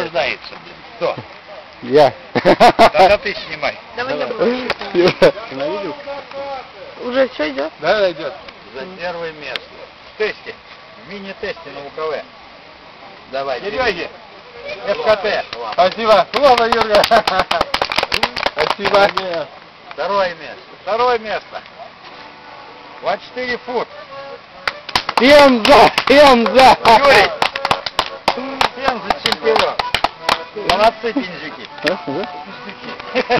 ожидается, блин. Кто? Я. Тогда ты снимай. Давай я буду. Ненавидел? Уже все идет? Да, идет. За первое место. В тесте. В мини-тесте на УКВ. Давай, Сереги. ФКТ. Спасибо. Слово, Юрга. Спасибо. Второе место. Второе место. 24 фут. Пенза! Пенза! Юрий. Пенза чемпион. Молодцы, пензюки.